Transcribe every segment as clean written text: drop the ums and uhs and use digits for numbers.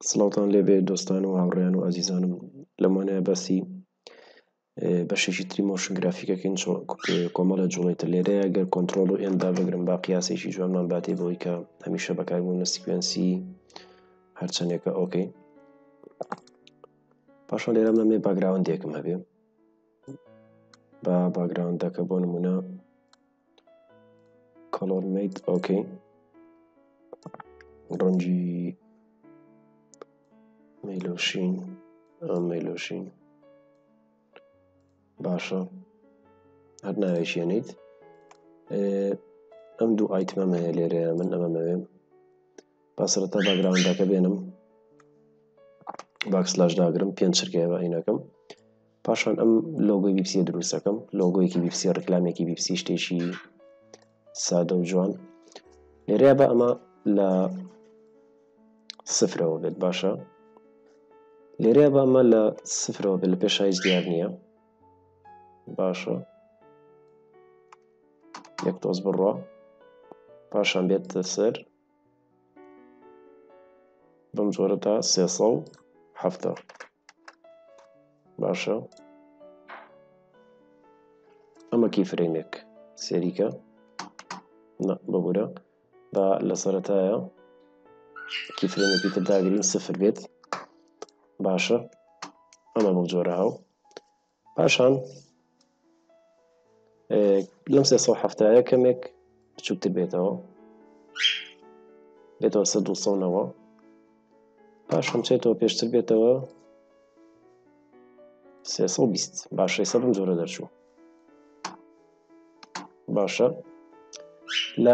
سڵاوتان لێبێ دۆستان و هاوڕێیان و ئازیزانم لەمانەیە بەسی بەشێکی تری مۆشن گرافیکەکەین کۆمەڵە جوڵێتە لێرەیە گەر کۆنتڕۆڵ و ئێندا بگرم با قیاسێکی جوانمان باتێ بەوەی کە هەمیشە بەکاربوونە سیکوێنسی هەرچەندێکە ئۆکەی پاشان لێرە منەمێ باگراوندێکم هەبێ با باگراوندەکە بۆ نمونە کەڵۆر میت ئۆکەی ڕەنگی مەیلۆشین مەیلۆشین باشە هەر ناوێشیێنیت ئەم دوو ئایتمەم هەیە لێرەیە من ئەمەمەوێ با سەرەتا باگراوندەکە بێنم باکسلاش داگرم پێنج چرکەیە بە عینەکەم پاشان ئەم لۆگۆی بیپسیە دروستەکەم لۆگۆیەکی بیپسی ڕکلامێکی بیپسی شتێکی سادە و جوان لێرەیە بە ئەمە لە سفرەوە بێت باشە لێرەیە بە ئەمە لە سفرەوە بێت لە پێشایش دیار نییە باشە یەک تۆز بڕە پاشان بێتە سەر بەم جۆرە تا 370 باشە ئەمە کیفرەیمێک سێریکە ببوورە با لە سەرەتایە کیفرێنێکی تر داگرین سفر بێت باشە ئەمە بەم جۆرە هاو پاشان لەم 370 کەمێک بچووکتر بێتەوە بێتەوە 290 پاشان چێتەوە پێشتر بێتەوە 320 باشە ئێستا بەم جۆرە دەرچوو باشە لە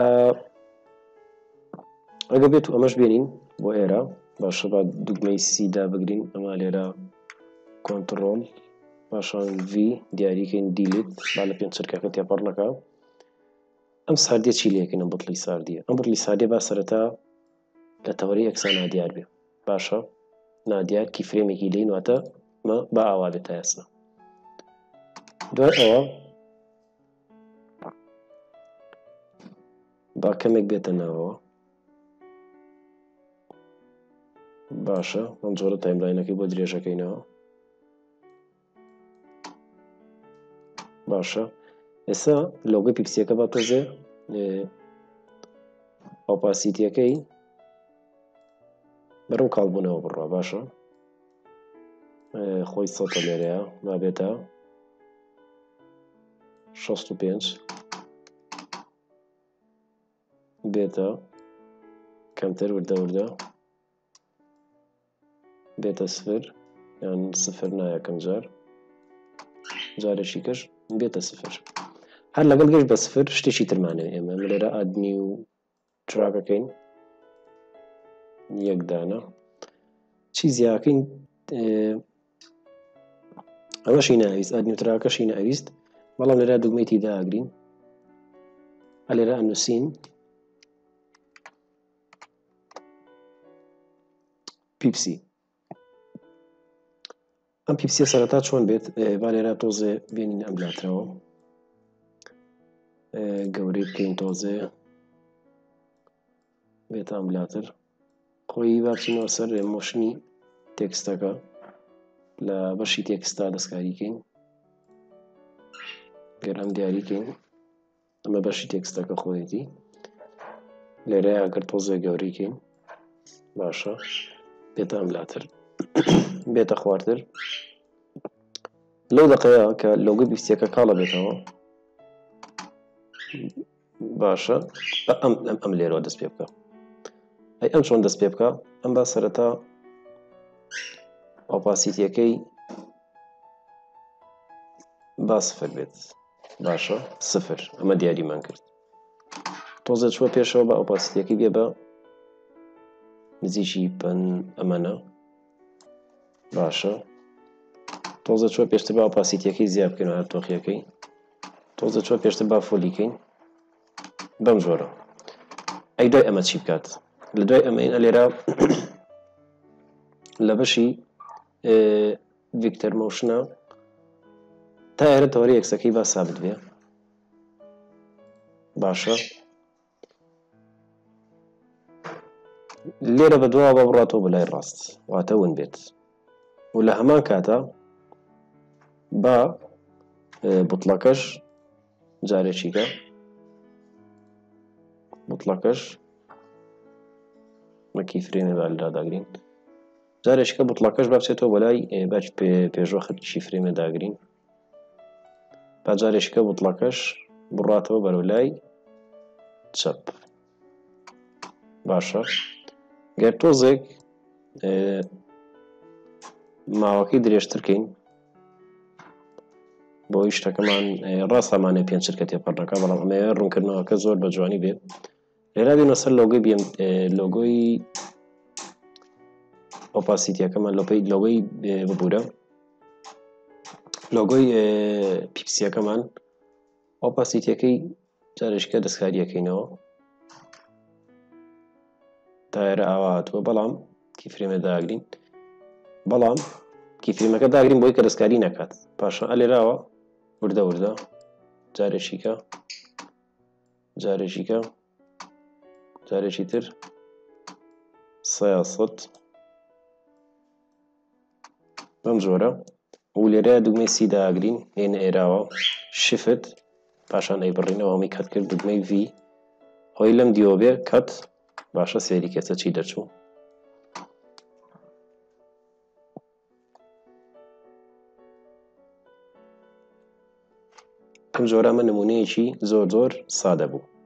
ئەگە بێت و ئەمەش بێنین بۆ ئێرە باشە با دوگمەی سیدا بگرین ئەمە لێرە کۆنتڕۆڵ پاشان ڤی دیاریکەین دیلیت با لە پێنج چرکەکە تێپەڕ نەکا ئەم ساردیە چی لێکەین ئەم بڵی ساردیە ئەم بڵی ساردیە با سەرەتا لە تەوەری ئەکسا نادیار بێ باشە نادیار کیفرێمێکی لێین واتە مە با ئاوا بێت تا ئێستا دوای ئەوە با کەمێک بێتە ناوەوە باشە ئەم جۆرە تایملاینەکەی بۆ درێژەکەینەوە باشە ئێستا لۆگۆی پیپسیەکە با تۆزێ ئۆپاسیتیەکەی بەرەو کاڵبوونەوە بڕە باشە خۆی سەتە لێرەیە با بێتە 65 بێتە کەمتر وردە وردە بێتە سفر یان سفر نایەکەم جار جارێکی کەش بێتە سفر هەر لەگەڵ گەشت بە سفر شتێکی ترمانێ ئێمە لێرە ئادنی و تراکەکەین یەک دانە چیزیاکەین ئەوەشی ناویست ئادنی و تراکەشی ناویست بەڵام لێرە دوگمەیەکی داگرین هە لێرە ئەنووسین پیپسی ئەم پیپسیە سەرەتا چۆن بێت با لێرە تۆزێ بێنین ئەم لاترەوە گەورەی بکەین تۆزێ بێتە ئەم لاتر خۆی باچینەوە سەر مۆشنی تێکستەکە لە بەشی تێکستا دەستکاریکەین گەر ئەم دیاریکەین ئەمە بەشی تێکستەکە خۆیەتی لێرەیە ئەگەر تۆزێ گەورەیکەین باشە بێتە ئەم لاتر بێتە خواردتر لەو دەقەیە کە لۆگۆی پیپسیەکە کاڵە بێتەوە باشە ئەم لێرەوە دەست پێ بکە ئەی ئەم چۆن دەست پێ بکە ئەم با سەرەتا ئۆپاسیتیەکەی با سفر بێت باشە سفر ئەمە دیاریمان کرد تۆزە چووە پێشەوە بە ئۆپاسیتیەکەی بێ بە نزیکی ئەمەنە باشە تۆزە چووە پێشتر بە ئۆپاسیتیەکەی زیاد بکەین هەر تۆقیەکەی تۆزە چووە پێشتر با فۆلیکەین بەم جۆرە ئەی دوای ئەمە چی بکات لە دوای ئەمەین لێرە لە بەشی ڤیکتەر مۆشنە تا ئێرە تەوەری ئەکسەکەی با سابت بێ باشە لێرە بە دوا بڕاتەوە بە لای ڕاست واتە ون بێت و لە هەمان کاتە بە بوتڵەکەش جارێکیکە بوتڵەکەش مەکی فرێمێ بالداداگرین جارێکەکە بوتڵەکەش بچێتەوە بەلای باش پێشوە خەتیشی فرێمێ داگرین با جارێکەکە بوتڵەکەش بڕاتەوە بەرەو لای چەپ باشە گەر تۆزێک ماوەکەی درێژترکەین بۆی شتەکەمان ڕاست ئەمانە پێنج چرکە تێپەڕنەکە بەڵام ئەمە ڕوونکردنەوەکە زۆر بە جوانی بێت لێرا بینە سەر لۆگۆی لۆگۆی ئۆپاسیتیەکەمان لۆگۆی ببوورە لۆگۆی پیپسیەکەمان ئۆپاسیتیەکەی جارێکەکە دەستکاریەکەینەوە تایرە ئاوا هاتووە بەڵام کیفرێمە داگرین بەڵام کیفرێمەکە داگرین بۆی کە دەستکاری نەکات پاشە ئەلێراوە وردە وردە جارێکیکە جارێکیکە جارێکی تر سەد بەم جۆرە و لێرە دوگمەی سی داگرین هێنە ئێراوە شفت پاشان ئەیبڕینەوە هەمی کەت کرد دوگمەی ڤی هۆی لەم دیۆبێ کەت باشە سێری کێچە چی دەچوو ئەم جۆرە ئەمە نمونەیەکی زۆر سادە بوو